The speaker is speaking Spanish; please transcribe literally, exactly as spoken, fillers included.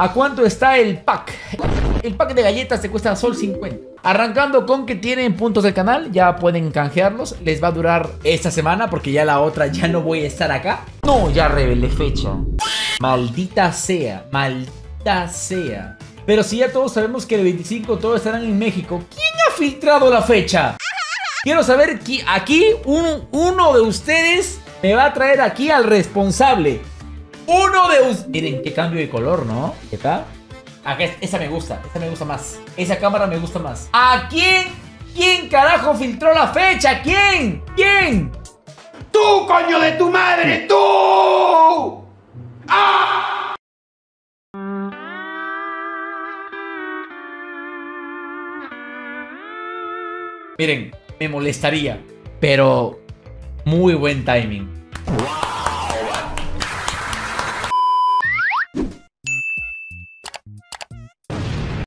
¿A cuánto está el pack? El pack de galletas te cuesta sol cincuenta. Arrancando con que tienen puntos del canal, ya pueden canjearlos. Les va a durar esta semana porque ya la otra ya no voy a estar acá. No, ya revelé fecha. Maldita sea, maldita sea. Pero si ya todos sabemos que el veinticinco todos estarán en México, ¿quién ha filtrado la fecha? Quiero saber que aquí un, uno de ustedes me va a traer aquí al responsable. Uno de ustedes. Miren qué cambio de color, ¿no? ¿Qué tal? Acá, esa me gusta, esa me gusta más. Esa cámara me gusta más. ¿A quién? ¿Quién carajo filtró la fecha? ¿Quién? ¿Quién? ¡Tú, coño de tu madre! ¡Tú! ¡Ah! Miren, me molestaría, pero muy buen timing.